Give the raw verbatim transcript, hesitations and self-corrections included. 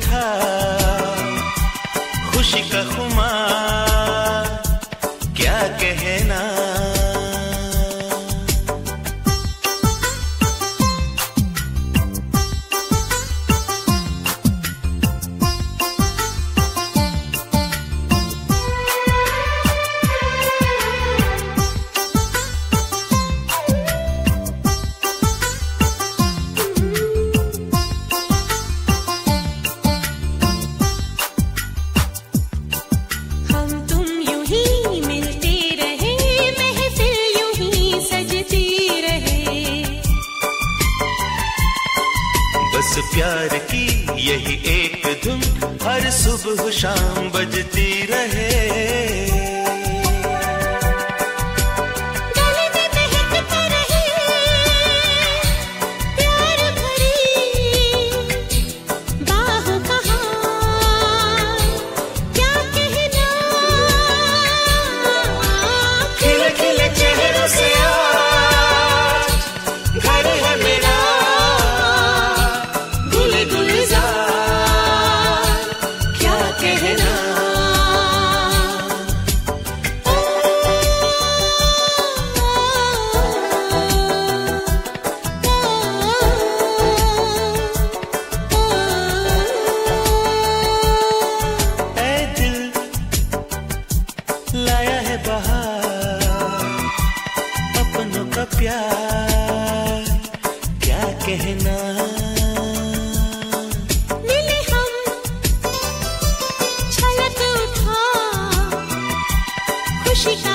उठा खुशी का खुमार, क्या कहना। बस प्यार की यही एक धुन हर सुबह शाम बजती रहे। गले में महकता रहे प्यार भरी बाह का हाल, क्या कहना। खिले खिले चेहरों से आज घर है मेरा, लाया है बहार अपनों का प्यार, क्या कहना। मिले हम छलक उठा खुशी का